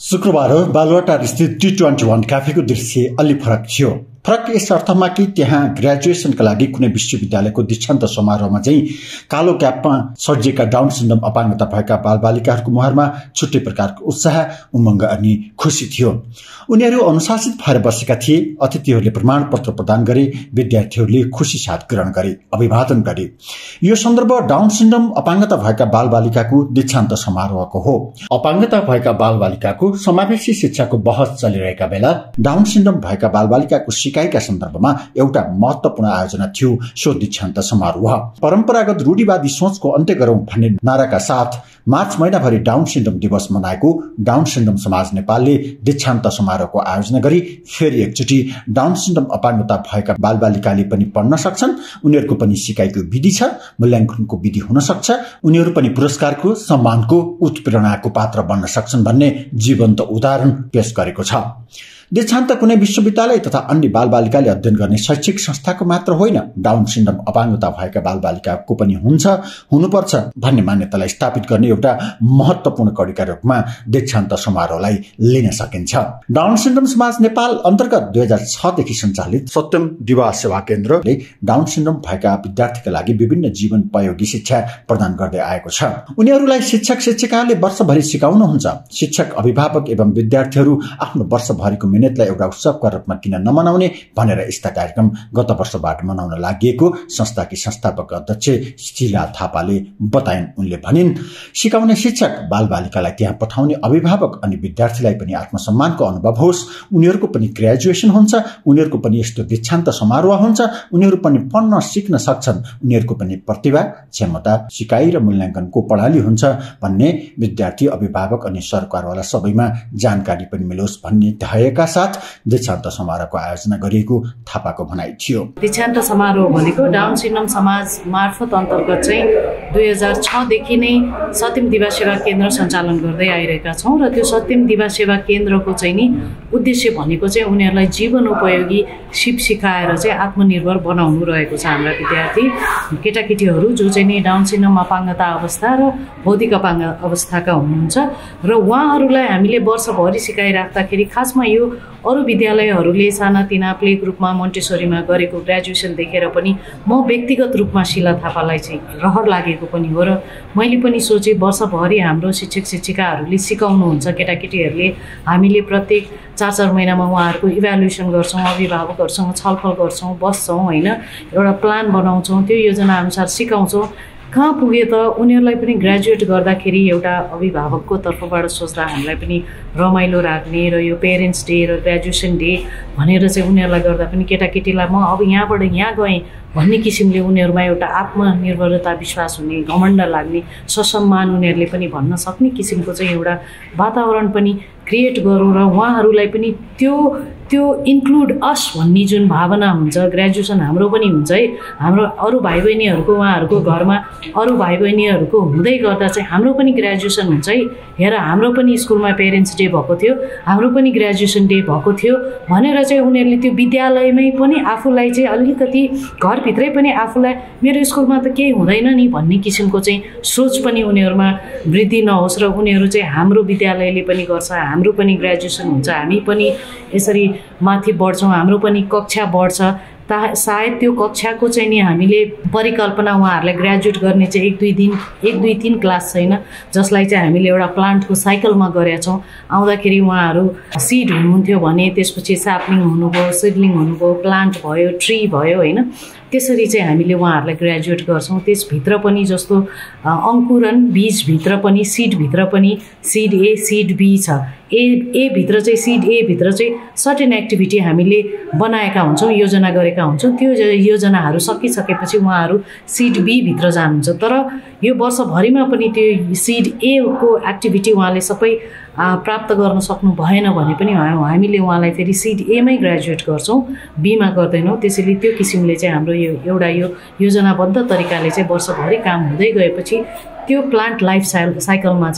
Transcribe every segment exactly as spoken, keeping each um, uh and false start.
शुक्रबार बालुवाटार स्थित T twenty वन क्याफेको दृश्य अलि फरक थियो। फरक यस अर्थमा कि त्यहाँ ग्रेजुएसनका लागि कुनै विश्वविद्यालयको दीक्षान्त समारोहमा चाहिँ कालो क्यापमा सजिएका डाउन सिन्ड्रोम अपाङ्गता भएका बालबालिकाहरूको मुहारमा छुट्टै प्रकारको उत्साह, उमङ्ग अनि खुशी थियो। उनीहरू अनुशासित भएर बसेका थिए। अतिथिहरूले प्रमाणपत्र प्रदान गरे, विद्यार्थीहरूले खुशी साथ ग्रहण गरे, अभिवादन गरे। यो सन्दर्भ डाउन सिन्ड्रोम अपाङ्गता भएका बालबालिकाको दीक्षान्त समारोहको हो। अपाङ्गता भएका बालबालिकाको समावेशी शिक्षाको बहस चलिरहेका बेला डाउन सिन्ड्रोम भएका बालबालिकाको सिकाइका सन्दर्भमा एउटा महत्वपूर्ण आयोजना थियो सो दीक्षान्त समारोह। परम्परागत रूढिवादी सोचको अन्त्य गरौं भन्ने नाराका साथ मार्च महिनाभरि डाउन सिन्ड्रोम दिवस मनाएको डाउन सिन्ड्रोम समाज नेपालले दीक्षान्त समारोहको आयोजना गरी फेरि एकचोटि डाउन सिन्ड्रोम अपाङ्गता भएका बालबालिकाले पनि पढ्न सक्छन्, उनीहरूको पनि सिकाइको विधि छ, मूल्याङ्कनको विधि हुन सक्छ, उनीहरू पनि पुरस्कारको, सम्मानको, उत्प्रेरणाको पात्र बन्न सक्छन् भन्ने जीवन्त उदाहरण पेश गरेको छ। दीक्षान्त कुनै विश्वविद्यालय तथा अन्य बालबालिकाले अध्ययन गर्ने शैक्षिक संस्थाको मात्र होइन, डाउन सिन्ड्रोम अपाङ्गता भएका बालबालिकाको पनि हुन्छ, हुनुपर्छ भन्ने मान्यतालाई स्थापित गर्ने एउटा महत्वपूर्ण कड़ीका रूपमा दीक्षान्त समारोहलाई लिन सकिन्छ। डाउन सिन्ड्रोम समाज नेपाल अन्तर्गत दुई हजार छ देखि सञ्चालित सत्यम दिवा सेवा केन्द्रले डाउन सिन्ड्रोम भएका विद्यार्थीका लागि विभिन्न जीवनोपयोगी शिक्षा प्रदान गर्दै आएको छ। उनीहरूलाई शिक्षक शिक्षिकाहरूले वर्षभरि सिकाउनुहुन्छ। शिक्षक, अभिभावक एवं विद्यार्थीहरू आफ्नो वर्षभरिको मिनेटलाई एउटा उत्सवका रूपमा किन नमनाउने भनेर यस्ता कार्यक्रम गत वर्षबाट मनाउन लागि संस्थाकी संस्थापक अध्यक्ष शीला थापाले बताइन्। उनले भनिन्, सिकाउने शिक्षक बालबालिकालाई त्यहाँ पठाउने अभिभावक अनि विद्यार्थीलाई पनि आत्मसम्मानको अनुभव होस्, उनीहरूको पनि ग्रेजुएसन हुन्छ, उनीहरूको पनि यस्तो दीक्षान्त समारोह हुन्छ, उनीहरू पनि पढ्न सिक्न सक्छन्, उनीहरूको पनि प्रतिभा, क्षमता, सिकाइ र मूल्याङ्कनको प्रणाली हुन्छ भन्ने विद्यार्थी, अभिभावक अनि सरकारवाला सबैमा जानकारी पनि मिलोस् भन्ने ध्येयका साथ दीक्षान्त समारोहको आयोजना गरिएको थापाको भनाइ थियो। दीक्षान्त समारोह भनेको डाउन सिन्ड्रोम समाज मार्फत अन्तर्गत चाहिँ दुई हजार छ देखि नै सत्यम दिवा सेवा केन्द्र सञ्चालन गर्दै आइरहेका छौँ र त्यो सत्यम दिवा सेवा केन्द्रको चाहिँ नि उद्देश्य भनेको चाहिँ उनीहरूलाई जीवनोपयोगी सिप सिकाएर चाहिँ आत्मनिर्भर बनाउनु रहेको छ। हाम्रा विद्यार्थी केटाकेटीहरू जो चाहिँ नि डाउन सिन्ड्रोम अपाङ्गता अवस्था र बौद्धिक अपाङ्ग अवस्थाका हुनुहुन्छ र उहाँहरूलाई हामीले वर्षभरि सिकाइराख्दाखेरि खासमा यो अरू विद्यालयहरूले सानातिना प्ले ग्रुपमा मोन्टेसोरीमा गरेको ग्रेजुएसन देखेर पनि म व्यक्तिगत रूपमा शीला थापालाई चाहिँ रहर लागेको पनि हो र मैले पनि सोचेँ वर्षभरि हाम्रो शिक्षक शिक्षिकाहरूले सिकाउनुहुन्छ केटाकेटीहरूले, हामीले प्रत्येक चार चार महिनामा उहाँहरूको इभ्यालुएसन गर्छौँ, अभिभावकहरूसँग छलफल गर्छौँ, बस्छौँ होइन, एउटा प्लान बनाउँछौँ, त्यो योजना अनुसार सिकाउँछौँ। कहाँ पुगे त उनीहरूलाई पनि ग्रेजुएट गर्दाखेरि एउटा अभिभावकको तर्फबाट सोच्दा हामीलाई पनि रमाइलो राख्ने र यो पेरेन्ट्स डे र ग्रेजुएसन डे भनेर चाहिँ उनीहरूलाई गर्दा पनि केटाकेटीलाई म अब यहाँबाट यहाँ गएँ भन्ने किसिमले उनीहरूमा एउटा आत्मनिर्भरता, विश्वास हुने, घमण्ड लाग्ने, ससम्मान उनीहरूले पनि भन्न सक्ने किसिमको चाहिँ एउटा वातावरण पनि क्रिएट गरौँ र उहाँहरूलाई पनि त्यो त्यो इन्क्लुड अस भन्ने जुन भावना हुन्छ, ग्रेजुएसन हाम्रो पनि हुन्छ है, हाम्रो अरू भाइ बहिनीहरूको उहाँहरूको घरमा अरू भाइ बहिनीहरूको हुँदै गर्दा चाहिँ हाम्रो पनि ग्रेजुएसन हुन्छ है, हेर हाम्रो पनि स्कुलमा पेरेन्ट्स डे भएको थियो, हाम्रो पनि ग्रेजुएसन डे भएको थियो भनेर चाहिँ उनीहरूले त्यो विद्यालयमै पनि आफूलाई चाहिँ अलिकति घरभित्रै पनि आफूलाई मेरो स्कुलमा त केही हुँदैन नि भन्ने किसिमको चाहिँ सोच पनि उनीहरूमा वृद्धि नहोस् र उनीहरू चाहिँ हाम्रो विद्यालयले पनि गर्छ, हाम्रो पनि ग्रेजुएसन हुन्छ, हामी पनि यसरी माथि बढ्छौँ, हाम्रो पनि कक्षा बढ्छ, ता सायद त्यो कक्षाको चाहिँ नि हामीले परिकल्पना उहाँहरूलाई ग्रेजुएट गर्ने चाहिँ एक दुई दिन एक दुई तिन क्लास छैन, जसलाई चाहिँ हामीले एउटा प्लान्टको साइकलमा गरेका छौँ। आउँदाखेरि उहाँहरू सिड हुनुहुन्थ्यो भने त्यसपछि साप्लिङ हुनुभयो, सिडलिङ हुनुभयो, प्लान्ट भयो, ट्री भयो होइन, त्यसरी चाहिँ हामीले उहाँहरूलाई ग्रेजुएट गर्छौँ। त्यसभित्र पनि जस्तो अङ्कुरन बीजभित्र पनि सिडभित्र पनि सिड ए सिड बी छ, ए ए भित्र चाहिँ सिड ए भित्र चाहिँ सर्टेन एक्टिभिटी हामीले बनाएका हुन्छौँ, योजना गरेका हुन्छौँ। त्यो योजनाहरू सकिसकेपछि उहाँहरू सिड बी भित्र जानुहुन्छ। तर यो वर्षभरिमा पनि त्यो सिड ए को एक्टिभिटी उहाँले सबै प्राप्त गर्न सक्नु भएन भने पनि हामीले उहाँलाई फेरि सिड एमै ग्रेजुएट गर्छौँ, बीमा गर्दैनौँ। त्यसैले त्यो किसिमले चाहिँ हाम्रो यो एउटा यो योजनाबद्ध तरिकाले चाहिँ वर्षभरि काम हुँदै गएपछि त्यो प्लान्ट लाइफ साइकलमा चाहिँ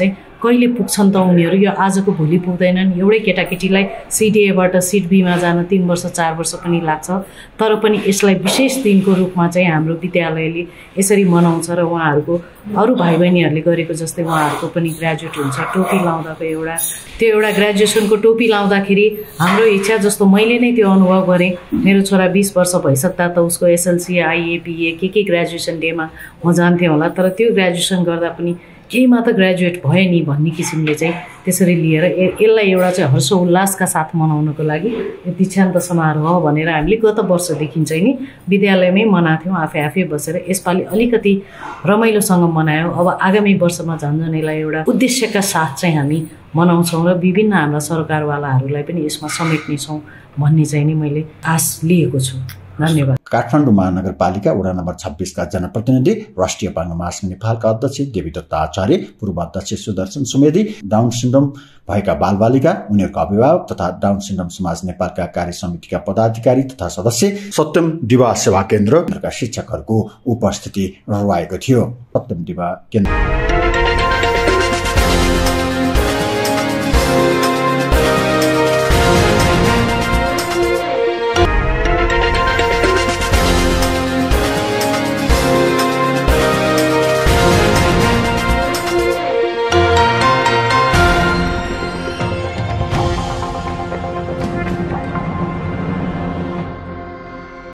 कहिले पुग्छन् त उनीहरू, यो आजको भोलि पुग्दैनन्। एउटै केटाकेटीलाई सिट एबाट सिट बीमा जान तीन वर्ष चार वर्ष पनि लाग्छ, तर पनि यसलाई विशेष दिनको रूपमा चाहिँ हाम्रो विद्यालयले यसरी मनाउँछ र उहाँहरूको अरू भाइ बहिनीहरूले गरेको जस्तै उहाँहरूको पनि ग्रेजुएट हुन्छ। टोपी लाउँदाको एउटा त्यो एउटा ग्रेजुएसनको टोपी लाउँदाखेरि हाम्रो इच्छा, जस्तो मैले नै त्यो अनुभव गरेँ, मेरो छोरा बिस वर्ष भइसक्दा त उसको एसएलसी आइए बिए के के ग्रेजुएसन डेमा म जान्थेँ होला, तर त्यो ग्रेजुएसन गर्दा पनि केहीमा त ग्रेजुएट भयो नि भन्ने किसिमले चाहिँ त्यसरी लिएर यसलाई एउटा चाहिँ हर्ष उल्लासका साथ मनाउनको लागि यो दीक्षान्त समारोह भनेर हामीले गत वर्षदेखि चाहिँ नि विद्यालयमै मनाउँथ्यौँ, आफै आफै बसेर। यसपालि अलिकति रमाइलोसँग मनायौँ। अब आगामी वर्षमा झन् झन् यसलाई एउटा उद्देश्यका साथ चाहिँ हामी मनाउँछौँ र विभिन्न हाम्रा सरकारवालाहरूलाई पनि यसमा समेट्नेछौँ भन्ने चाहिँ नि मैले आश लिएको छु। धन्यवाद। काठमाडौँ महानगरपालिका वडा नम्बर छब्बीसका जनप्रतिनिधि, राष्ट्रिय पाङ्ग महासंघ नेपालका अध्यक्ष देवीदत्त आचार्य, पूर्व अध्यक्ष सुदर्शन सुवेदी, डाउन सिन्ड्रोम भएका बालबालिका, उनीहरूका अभिभावक तथा डाउन सिन्ड्रोम समाज नेपालका कार्य समितिका पदाधिकारी तथा सदस्य, सत्यम दिवा सेवा केन्द्रका शिक्षकहरूको उपस्थिति रहेको थियो। सत्यम दिवा केन्द्र